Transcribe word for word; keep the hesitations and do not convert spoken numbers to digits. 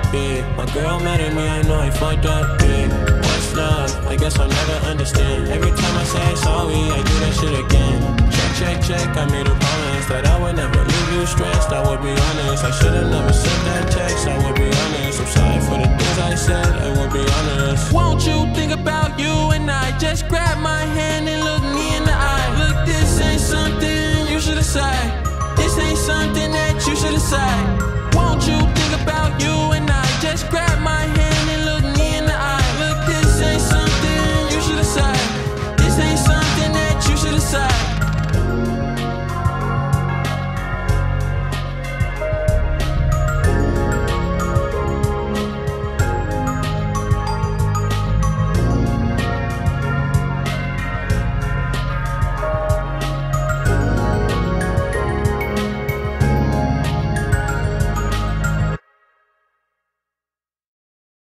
big. My girl mad at me, I know I fucked up big. What's love? I guess I'll never understand. Every time I say sorry, I do that shit again. Check, check, check, I made a promise that I would never leave you stressed. I would be honest, I should've never sent that text. I would be honest, I'm sorry for the things I said. I would be honest. Won't you think about you and I? Just grab my hand and look me in the eye. Look, this ain't something you should decide. This ain't something that you should decide. Won't you think about you and I? Just grab